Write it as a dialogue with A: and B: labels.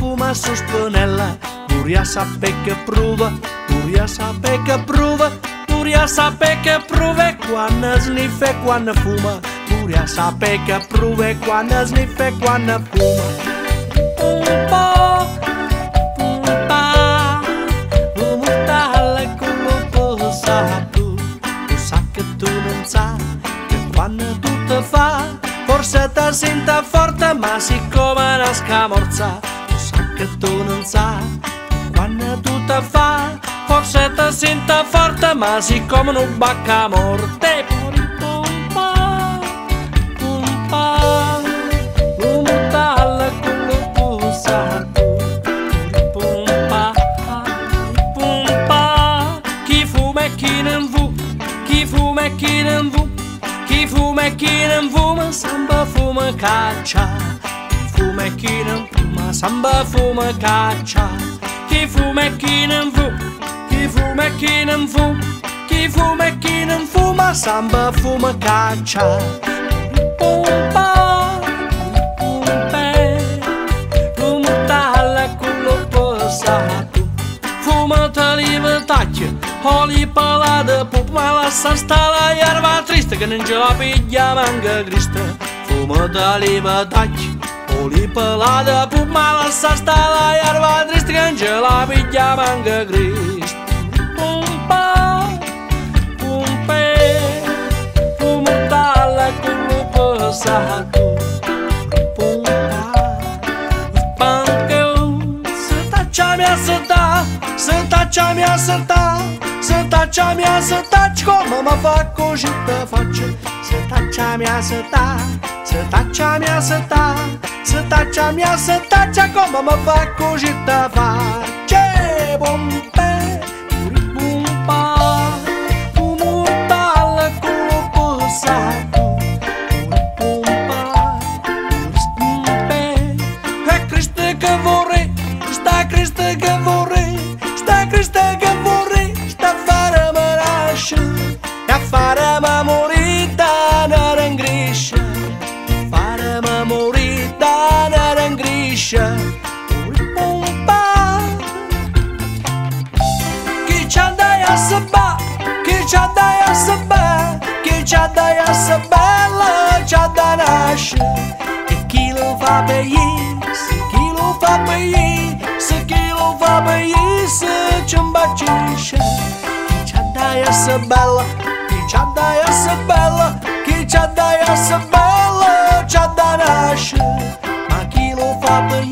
A: fuma su spinella, vorrei sapere che prova, vorrei sapere che prova, vorrei sapere che prova quando sniffa e quando fuma, vorrei sapere che prova quando sniffa e quando fuma. Un po', un pa', un mortale con lo posato, tu sa che tu non sa che quando tu te fa, forse ti senti forte ma siccome una scamorza, tu sa che tu non sa quando tu te fa, forse ti senti forte ma siccome non bacca morte. Un pa', un pa', un mortale con lo posato, un pa', chi fuma e chi non fu, chi fuma e chi non fu, chi fuma e chi non fuma, samba fuma caccia. Chi fuma e chi non fuma, samba fuma caccia. Chi fuma e chi non fu, chi fuma e chi non fu, chi fuma e chi non fuma, samba fuma caccia. Pompa, pompe, un mortale con lo posato, fuma taliva tacchia, oli palada, pupa la sta la erba triste che non ce la piglia manca Cristo. Fuma taliva tacchia, oli palada, pupa la sta la erba triste che non ce la piglia manca Cristo. Pompa, pompe, un mortale con lo posato, pompa, panco, se tacciami a seta, se tacciami a seta, se tacciami a seta, come mi fa così te faccio, se tacciami a seta, se tacciami a seta, se tacciami a seta, come mi fa così te faccio, pompe, pompa, un mortale con lo posato, pompa, pompe, è Cristo che vorrei, sta Cristo che vorrei, sta Cristo che vorrei, sta a fare me nascere, e a fare me morire da una rangriscia, a fare me morire da una rangriscia, pompa, chi ci andai a sabà, chi ci andai a sabà, chi ci andai a sabella, ci da nascere, e chi lo fa per gli, se chi lo fa per gli, se chi lo fa per gli, se ci imbacisce, chi ci andai a sabella, chi ci andai a sabella, chi ci andai a sabella, ci da nascere, ma chi lo fa per gli